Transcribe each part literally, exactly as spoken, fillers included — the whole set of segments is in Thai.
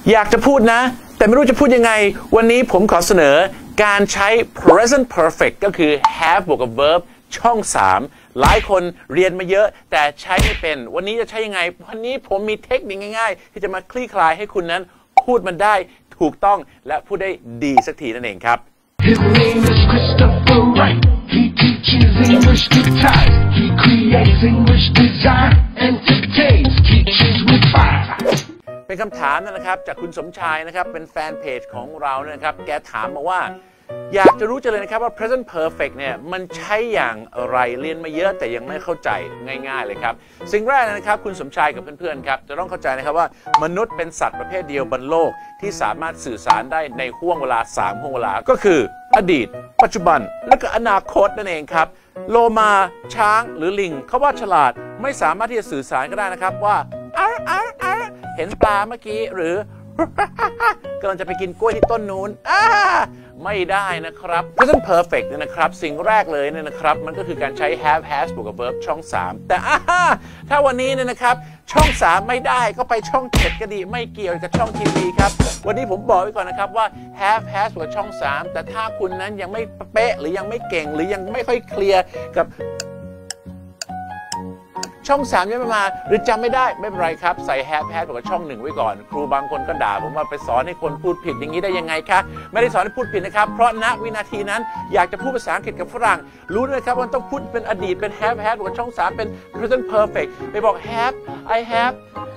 อยากจะพูดนะแต่ไม่รู้จะพูดยังไงวันนี้ผมขอเสนอการใช้ present perfect ก็คือ have บวกกับ verb ช่องสามหลายคนเรียนมาเยอะแต่ใช้ไม่เป็นวันนี้จะใช้ยังไงวันนี้ผมมีเทคนิคง่ายๆที่จะมาคลี่คลายให้คุณนั้นพูดมันได้ถูกต้องและพูดได้ดีสักทีนั่นเองครับ His name is Christopher Wright. He teaches English to type. He creates English design. Entertains teachers with fire. เป็นคำถามนะครับจากคุณสมชายนะครับเป็นแฟนเพจของเราเนี่ยนะครับแกถามมาว่าอยากจะรู้จังเลยนะครับว่า present perfect เนี่ยมันใช้อย่างไรเรียนมาเยอะแต่ยังไม่เข้าใจง่ายๆเลยครับสิ่งแรกนะครับคุณสมชายกับเพื่อนๆครับจะต้องเข้าใจนะครับว่ามนุษย์เป็นสัตว์ประเภทเดียวบนโลกที่สามารถสื่อสารได้ในห่วงเวลาสามห่วงเวลาก็คืออดีตปัจจุบันและก็อนาคตนั่นเองครับโลมาช้างหรือลิงเขาว่าฉลาดไม่สามารถที่จะสื่อสารก็ได้นะครับว่าอาร์อาร์อาร์เห็นปลาเมื่อกี้หรือกำลังจะไปกินกล้วยที่ต้นนู้นไม่ได้นะครับ present perfect เนี่ยนะครับสิ่งแรกเลยเนี่ยนะครับมันก็คือการใช้ have has บวกกับ verb ช่องสามแต่ถ้าวันนี้เนี่ยนะครับช่องสามไม่ได้ก็ไปช่องเจ็ดก็ดีไม่เกี่ยวกับช่องทีวีครับวันนี้ผมบอกไว้ก่อนนะครับว่า have has บวกช่องสามแต่ถ้าคุณนั้นยังไม่เป๊ะหรือยังไม่เก่งหรือยังไม่ค่อยเคลียร์กับช่องสามยังไม่มาหรือจำไม่ได้ไม่เป็นไรครับใส่ have has บวกกับช่องหนึ่งไว้ก่อนครูบางคนก็ด่าผมว่าไปสอนให้คนพูดผิดอย่างนี้ได้ยังไงคะไม่ได้สอนให้พูดผิดนะครับเพราะณวินาทีนั้นอยากจะพูดภาษาอังกฤษกับฝรั่งรู้ด้วยครับว่าต้องพูดเป็นอดีตเป็น have has บวกกับช่องสามเป็น present perfect ไปบอก have I have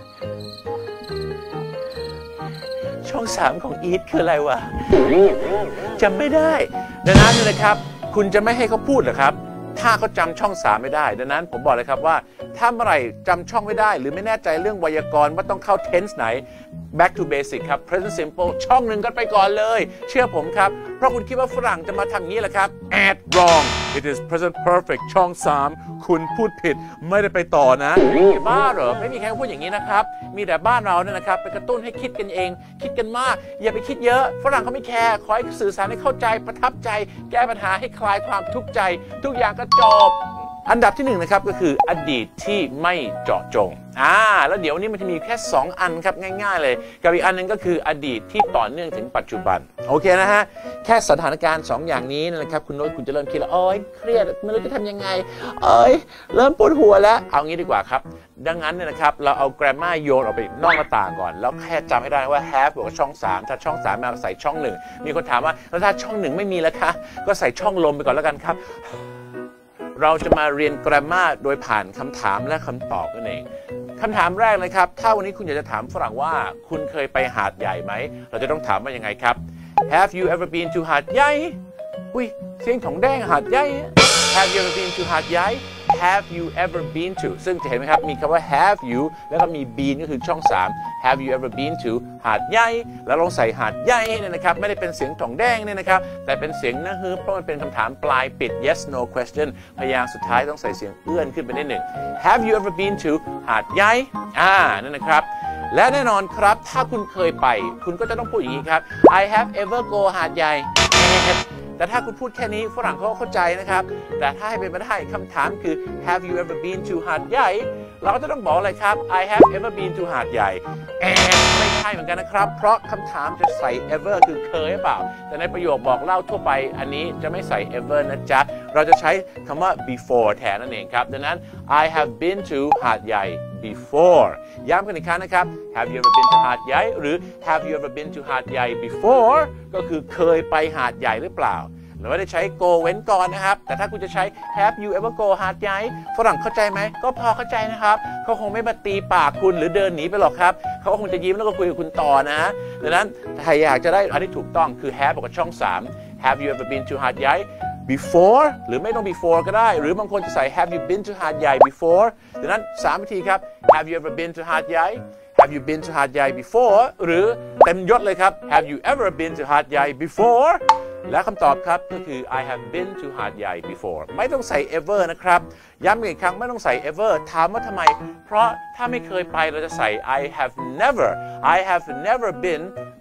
ช่องสามของ eat คืออะไรวะจำไม่ได้ดังนั้นนะครับคุณจะไม่ให้เขาพูดหรอครับถ้าเขาจำช่องสามไม่ได้ดังนั้นผมบอกเลยครับว่าถ้าเมื่อไหร่จำช่องไม่ได้หรือไม่แน่ใจเรื่องไวยากรณ์ว่าต้องเข้า tense ไหน back to basic ครับ present simple ช่องหนึ่งกันไปก่อนเลยเชื่อผมครับเพราะคุณคิดว่าฝรั่งจะมาทำอย่างนี้แหละครับ add wrong it is present perfect ช่องสามคุณพูดผิดไม่ได้ไปต่อนะบ้าเหรอไม่มีใครพูดอย่างนี้นะครับมีแต่บ้านเราเนี่ยนะครับไปกระตุ้นให้คิดกันเองคิดกันมากอย่าไปคิดเยอะฝรั่งเขาไม่แคร์ขอให้สื่อสารให้เข้าใจประทับใจแก้ปัญหาให้คลายความทุกข์ใจทุกอย่างก็จบอันดับที่หนึ่งนะครับก็คืออดีตที่ไม่เจาะจงอ่าแล้วเดี๋ยวนี้มันจะมีแค่สองอันครับง่ายๆเลยกับอีกอันนึงก็คืออดีตที่ต่อเนื่องถึงปัจจุบันโอเคนะฮะแค่สถานการณ์สองอย่างนี้นะครับคุณโน้ตคุณจะเริ่มคิดแล้วโอ๊ยเครียดไม่รู้จะทำยังไงเอ้ยเริ่มปวดหัวแล้วเอางี้ดีกว่าครับดังนั้นเนี่ยนะครับเราเอา grammar โยนออกไปนอกหน้าต่างก่อนแล้วแค่จำให้ได้ว่า have บวกกับช่องสามถ้าช่องสามมาใส่ช่องหนึ่งมีคนถามว่าแล้วถ้าช่องหนึ่งไม่มีแล้วคะก็ใส่ช่องลมไปก่อนแล้วกันครับเราจะมาเรียน grammar โดยผ่านคำถามและคำตอบนั่นเองคำถามแรกเลยครับถ้าวันนี้คุณอยากจะถามฝรั่งว่าคุณเคยไปหาดใหญ่ไหมเราจะต้องถามว่ายังไงครับ Have you ever been to หาดใหญ่อุ้ยเสียงของแดงหาดใหญ่ Have you ever been to หาดใหญ่ Have you ever been to ซึ่งจะเห็นไหมครับมีคำว่า have you แล้วก็มี been ก็คือช่องสาม Have you ever been to หาดใหญ่แล้วลองใส่หาดใหญ่เนี่ยนะครับไม่ได้เป็นเสียงถองแดงเนี่ยนะครับแต่เป็นเสียงนะฮึเพราะมันเป็นคำถามปลายปิด yes no question พยางค์สุดท้ายต้องใส่เสียงเอื้อนขึ้นไปนิดหนึ่ง Have you ever been to หาดใหญ่อ่านั่นนะครับและแน่นอนครับถ้าคุณเคยไปคุณก็จะต้องพูดอย่างนี้ครับ I have ever go หาดใหญ่แต่ถ้าคุณพูดแค่นี้ฝรั่งเขาเข้าใจนะครับแต่ถ้าให้เป็นไปได้คำถามคือ Have you ever been to หาดใหญ่เราก็จะต้องบอกเลยครับ I have ever been to หาดใหญ่แอนไม่ใช่เหมือนกันนะครับเพราะคำถามจะใส่ ever คือเคยหรือเปล่าแต่ในประโยคบอกเล่าทั่วไปอันนี้จะไม่ใส่ ever นะจ๊ะเราจะใช้คำว่า before แทนนั่นเองครับดังนั้น I have been to หาดใหญ่ before ย้ำกันอีกครั้งนะครับ Have you ever been to หาดใหญ่หรือ Have you ever been to หาดใหญ่ before ก็คือเคยไปหาดใหญ่หรือเปล่าเราไม่ได้ใช้ go เว้นก่อนนะครับแต่ถ้าคุณจะใช้ Have you ever go หาดใหญ่ฝรั่งเข้าใจไหมก็พอเข้าใจนะครับเขาคงไม่มาตีปากคุณหรือเดินหนีไปหรอกครับเขาคงจะยิ้มแล้วก็คุยกับคุณต่อนะดังนั้นถ้าอยากจะได้อันที่ถูกต้องคือ have กับช่องสาม Have you ever been to หาดใหญ่ before หรือไม่ต้อง before ก็ได้หรือบางคนจะใส่ Have you been to หาดใหญ่ before ดังนั้นสามวิธีครับ Have you ever been to หาดใหญ่ Have you been to หาดใหญ่ before หรือเต็มยศเลยครับ Have you ever been to หาดใหญ่ before และคำตอบครับก็คือ I have been to หาดใหญ่ before ไม่ต้องใส่ ever นะครับย้ำอีกครั้งไม่ต้องใส่ ever ถามว่าทำไมเพราะถ้าไม่เคยไปเราจะใส่ I have never I have never been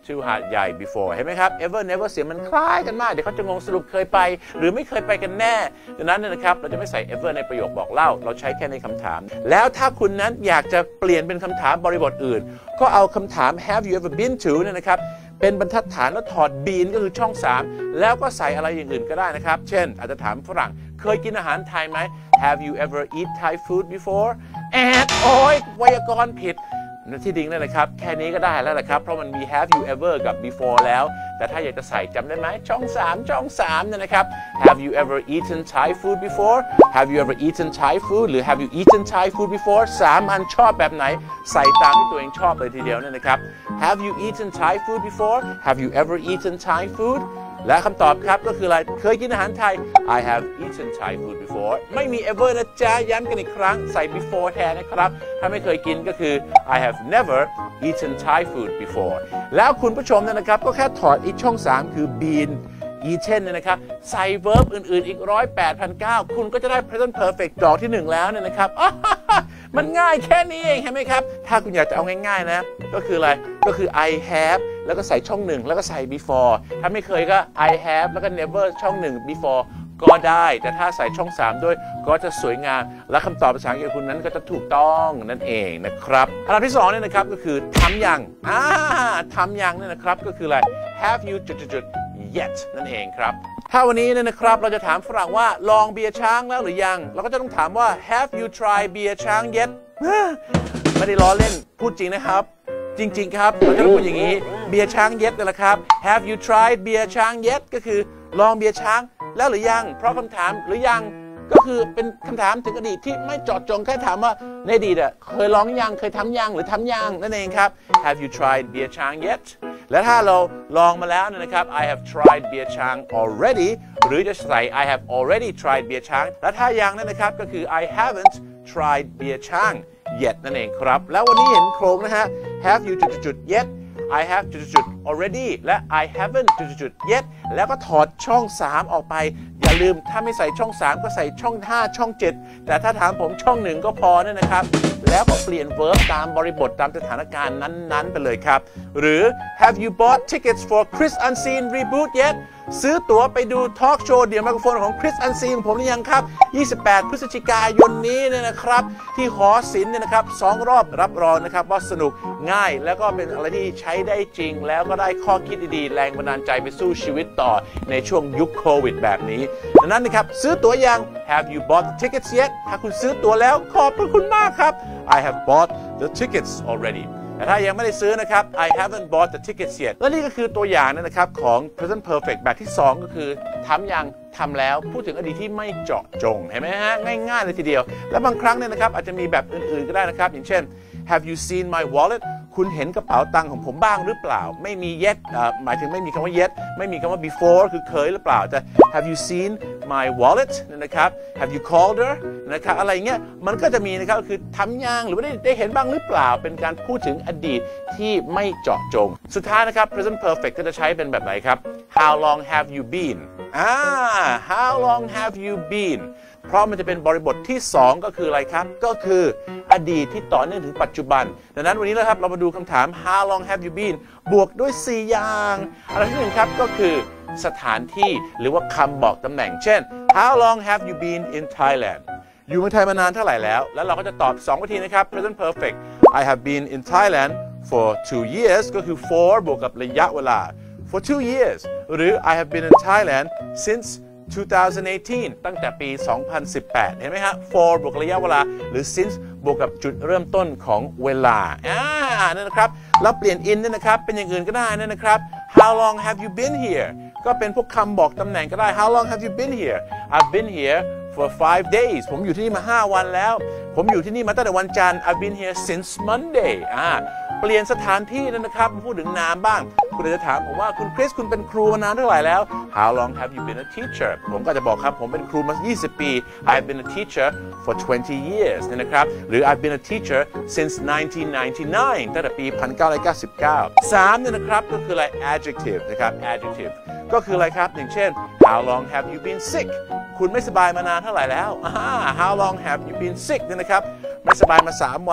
to หาดใหญ่ before เห็นไหมครับ ever never เสียงมันคล้ายกันมากเดี๋ยวเขาจะงงสรุปเคยไปหรือไม่เคยไปกันแน่ดังนั้นนะครับเราจะไม่ใส่ ever ในประโยคบอกเล่าเราใช้แค่ในคำถามแล้วถ้าคุณนั้นอยากจะเปลี่ยนเป็นคำถามบริบทอื่นก็เอาคำถาม have you ever been to เนี่ยนะครับเป็นบรรทัดฐานแล้วถอด been ก็คือช่องสามแล้วก็ใส่อะไรอย่างอื่นก็ได้นะครับเช่นอาจจะถามฝรั่งเคยกินอาหารไทยไหม have you ever eat Thai food before แอดโอ้ยไวยากรณ์ผิดที่ดิ้งเลยนะครับแค่นี้ก็ได้แล้วนะครับเพราะมันมี have you ever กับ before แล้วแต่ถ้าอยากจะใส่จำได้ไหมช่องสามช่องสามเนี่ยนะครับ have you ever eaten Thai food before have you ever eaten Thai food หรือ have you eaten Thai food before สามอันชอบแบบไหนใส่ตามที่ตัวเองชอบเลยทีเดียวเนี่ยนะครับ have you eaten Thai food before have you ever eaten Thai food และคำตอบครับก็คืออะไรเคยกินอาหารไทย I have eaten Thai food before ไม่มี ever นะจ๊ะย้ำกันอีกครั้งใส่ before แทนนะครับถ้าไม่เคยกินก็คือ I have never eaten Thai food before แล้วคุณผู้ชมเนี่ยนะครับก็แค่ถอดอีกช่องสามคือ been eaten เนี่ยนะครับใส่ verb อื่นๆอีกหนึ่งร้อยแปดพันเก้าร้อยคุณก็จะได้ present perfect ดอกที่หนึ่งแล้วเนี่ยนะครับมันง่ายแค่นี้เองใช่ไหมครับถ้าคุณอยากจะเอาง่ายๆนะก็คืออะไรก็คือ I have แล้วก็ใส่ช่องหนึ่งแล้วก็ใส่ before ถ้าไม่เคยก็ I have แล้วก็ never ช่องหนึ่ง before ก็ได้แต่ถ้าใส่ช่องสามด้วยก็จะสวยงามและคำตอบภาษาอังกฤษคุณนั้นก็จะถูกต้องนั่นเองนะครับอันดับที่สองเนี่ยนะครับก็คือทำยังอ่าทำยังเนี่ยนะครับก็คืออะไร have you จุดๆ yet นั่นเองครับถ้าวันนี้เนี่ยนะครับเราจะถามฝรั่งว่าลองเบียร์ช้างแล้วหรือยังเราก็จะต้องถามว่า have you tried เบียร์ช้าง yet ไม่ได้ล้อเล่นพูดจริงนะครับจริงๆครับเราจะต้องพูดอย่างนี้เบียร์ช้าง yet นั่นแหละครับ have you tried เบียร์ช้าง yet ก็คือลองเบียร์ช้างแล้วหรือยังเพราะคำถามหรือยังก็คือเป็นคำถามถึงอดีตที่ไม่เจาะจงแค่ถามว่าในอดีตอะเคยลองยังเคยทำยังหรือทำยังนั่นเองครับ have you tried เบียร์ช้าง yet และถ้าเราลองมาแล้วนะครับ I have tried เบียร์ช้าง already หรือจะใส่ I have already tried เบียร์ช้างและถ้ายังนั่นนะครับก็คือ I haven't tried เบียร์ช้าง yet นั่นเองครับแล้ววันนี้เห็นโครงนะฮะ have you จุดๆ yet I have จุดๆ already และ I haven't จุดๆ yet แล้วก็ถอดช่องสามออกไปอย่าลืมถ้าไม่ใส่ช่องสามก็ใส่ช่องห้าช่องเจ็ดแต่ถ้าถามผมช่องหนึ่งก็พอเนี่ยนะครับแล้วก็เปลี่ยน verb ตามบริบทตามสถานการณ์นั้นๆไปเลยครับหรือ Have you bought tickets for Chris Unseen reboot yet ซื้อตั๋วไปดูทอล์กโชว์เดี่ยวไมโครโฟนของ Chris Unseen ของผมหรือยังครับยี่สิบแปดพฤศจิกายนนี้เนี่ยนะครับที่หอศิลป์เนี่ยนะครับสองรอบรับรองนะครับว่าสนุกง่ายแล้วก็เป็นอะไรที่ใช้ได้จริงแล้วก็ได้ข้อคิดดีๆแรงบันดาลใจไปสู้ชีวิตต่อในช่วงยุคโควิดแบบนี้ดังนั้นนะครับซื้อตั๋วยัง Have you bought the tickets yet ถ้าคุณซื้อตั๋วแล้วขอบพระคุณมากครับ I have bought the tickets already แต่ถ้ายังไม่ได้ซื้อนะครับ I haven't bought the tickets yet และนี่ก็คือตัวอย่างนะครับของ present perfect แบบที่สองก็คือทำยังทำแล้วพูดถึงอดีตที่ไม่เจาะจงเห็นไหมฮะง่ายๆเลยทีเดียวและบางครั้งเนี่ยนะครับอาจจะมีแบบอื่นๆก็ได้นะครับอย่างเช่น Have you seen my wallet คุณเห็นกระเป๋าตังค์ของผมบ้างหรือเปล่าไม่มี yet หมายถึงไม่มีคำว่า yet ไม่มีคำว่า before คือเคยหรือเปล่าแต่ Have you seen my wallet นะครับ Have you called her นะครับอะไรเงี้ยมันก็จะมีนะครับก็คือทำยังหรือว่าได้ได้เห็นบ้างหรือเปล่าเป็นการพูดถึงอดีตที่ไม่เจาะจงสุดท้ายนะครับ present perfect ก็จะใช้เป็นแบบไหนครับ How long have you been อ่า How long have you beenเพราะมันจะเป็นบริบทที่สองก็คืออะไรครับก็คืออดีตที่ต่อเนื่องถึงปัจจุบันดังนั้นวันนี้นะครับเรามาดูคำถาม How long have you been บวกด้วยสี่อย่างอันที่หนึ่งครับก็คือสถานที่หรือว่าคำบอกตำแหน่งเช่น How long have you been in Thailand อยู่เมืองไทยมานานเท่าไหร่แล้วแล้วเราก็จะตอบสองวิธีนะครับ present perfect I have been in Thailand for two years ก็คือ for บวกกับระยะเวลา for two years หรือ I have been in Thailand since twenty eighteen ตั้งแต่ปีสองพันสิบแปดเห็นไหมฮะ for บวกระยะเวลาหรือ since บวกกับจุดเริ่มต้นของเวลาอ่านั่นนะครับแล้วเปลี่ยน in เนี่ยนะครับเป็นอย่างอื่นก็ได้นั่นนะครับ How long have you been here ก็เป็นพวกคำบอกตำแหน่งก็ได้ How long have you been here I've been here for five days ผมอยู่ที่นี่มาห้าวันแล้วผมอยู่ที่นี่มาตั้งแต่วันจันทร์ I've been here since Monday อ่าเปลี่ยนสถานที่นั่นนะครับพูดถึงนามบ้างคุณจะถามผมว่าคุณคริสคุณเป็นครูมานานเท่าไหร่แล้ว How long have you been a teacher ผมก็จะบอกครับผมเป็นครูมายี่สิบปี I've been a teacher for twenty years นี่นะครับหรือ I've been a teacher since nineteen ninety-nine ตั้งแต่ปีหนึ่งพันเก้าร้อยเก้าสิบเก้า สามเนี่ยนะครับก็คืออะไร adjective นะครับ adjective ก็คืออะไรครับอย่างเช่น How long have you been sick คุณไม่สบายมานานเท่าไหร่แล้ว How long have you been sick นี่นะครับไม่สบายมาสามวัน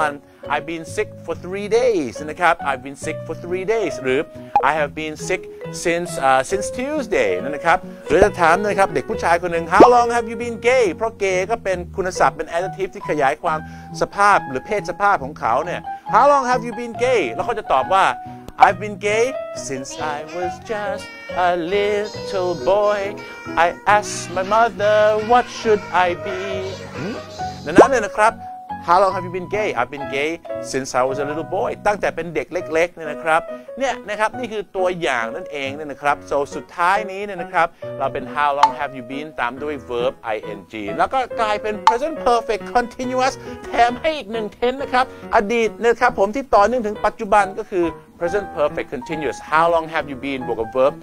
I've been sick for three days นะครับ I've been sick for three days หรือ I have been sick since uh, since Tuesday นะครับหรือจะถามนะครับเด็กผู้ชายคนหนึ่ง How long have you been gay เพราะ gay ก็เป็นคุณศัพท์เป็น adjective ที่ขยายความสภาพหรือเพศสภาพของเขาเนี่ย How long have you been gay แล้วเขาจะตอบว่า I've been gay since I was just a little boy. I asked my mother, what should I be? ดังนั้นเนี่ยนะครับ How long have you been gay? I've been gay since I was a little boy. ตั้งแต่เป็นเด็กเล็กๆเนี่ยนะครับเนี่ยนะครับนี่คือตัวอย่างนั่นเองเนี่ยนะครับ so สุดท้ายนี้เนี่ยนะครับเราเป็น How long have you been ตามด้วย verb ing แล้วก็กลายเป็น present perfect continuous แถมให้อีกหนึ่ง tense นะครับอดีตนะครับผมที่ต่อเนื่องถึงปัจจุบันก็คือ present perfect continuous How long have you been บวกกับ verb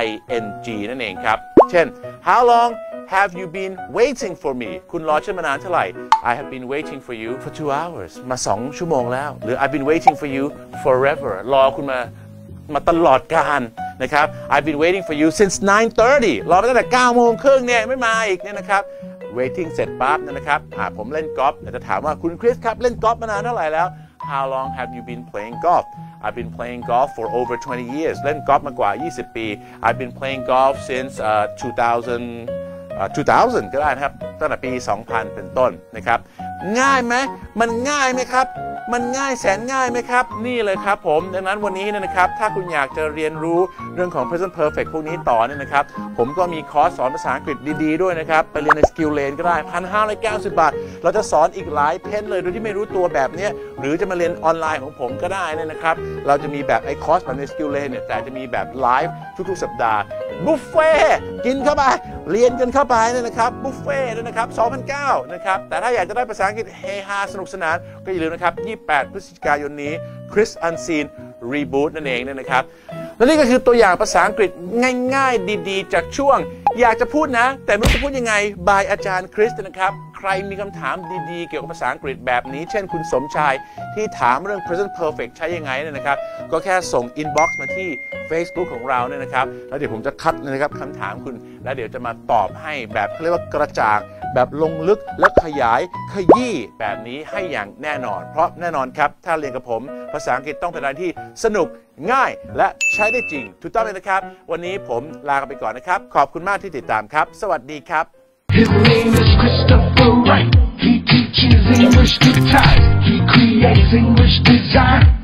ing นั่นเองครับเช่น How long have you been waiting for me คุณรอฉันมานานเท่าไหร่ I have been waiting for you for two hours มาสองชั่วโมงแล้วหรือ I've been waiting for you forever รอคุณมามาตลอดกาลนะครับ I've been waiting for you since nine thirty รอมาตั้งแต่เก้าโมงครึ่งเนี่ยไม่มาอีกเนี่ยนะครับ waiting เสร็จปั๊บนะครับผมเล่นกอล์ฟจะถามว่าคุณคริสครับเล่นกอล์ฟมานานเท่าไหร่แล้ว How long have you been playing golf I've been playing golf for over twenty years เล่นกอล์ฟมากว่ายี่สิบปี I've been playing golf since uh, two thousand uh, two thousand ก็ได้นะครับตั้งแต่ปีสองพันเป็นต้นนะครับง่ายไหมมันง่ายไหมครับมันง่ายแสนง่ายไหมครับนี่เลยครับผมดังนั้นวันนี้นะครับถ้าคุณอยากจะเรียนรู้เรื่องของ present perfect พวกนี้ต่อเนี่ยนะครับผมก็มีคอร์สสอนภาษาอังกฤษดีๆด้วยนะครับไปเรียนใน Skill Lane ก็ได้ หนึ่งพันห้าร้อยเก้าสิบบาทเราจะสอนอีกหลายเพนเลยโดยที่ไม่รู้ตัวแบบนี้หรือจะมาเรียนออนไลน์ของผมก็ได้เนี่ยนะครับเราจะมีแบบไอ้คอร์สแบบใน Skill Lane เนี่ยแต่จะมีแบบไลฟ์ทุกๆสัปดาห์บุฟเฟ่กินเข้าไปเรียนกันเข้าไปเนี่ยนะครับบุฟเฟ่เนี่ยนะครับ สองพันเก้า นะครับแต่ถ้าอยากจะได้ภาษาอังกฤษเฮฮาสนุกสนานก็อย่าลืมนะครับยี่สิบแปดพฤศจิกายนนี้ Chris Unseen Reboot นั่นเองเนี่ยนะครับและนี่ก็คือตัวอย่างภาษาอังกฤษง่ายๆดีๆจากช่วงอยากจะพูดนะแต่ไม่รู้จะพูดยังไงบายอาจารย์คริสนะครับใครมีคำถามดีๆเกี่ยวกับภาษาอังกฤษแบบนี้เช่นคุณสมชายที่ถามเรื่อง present perfect ใช้ยังไงเนี่ยนะครับก็แค่ส่ง inbox มาที่ Facebook ของเราเนี่ยนะครับแล้วเดี๋ยวผมจะคัดนะครับคำถามคุณแล้วเดี๋ยวจะมาตอบให้แบบเขาเรียกว่ากระจ่างแบบลงลึกและขยายขยี้แบบนี้ให้อย่างแน่นอนเพราะแน่นอนครับถ้าเรียนกับผมภาษาอังกฤษต้องเป็นอะไรที่สนุกง่ายและใช้ได้จริงถูกต้องเลยนะครับวันนี้ผมลาไปก่อนนะครับขอบคุณมากที่ติดตามครับสวัสดีครับ His name is Christopher Wright. He teaches English to type. He creates English design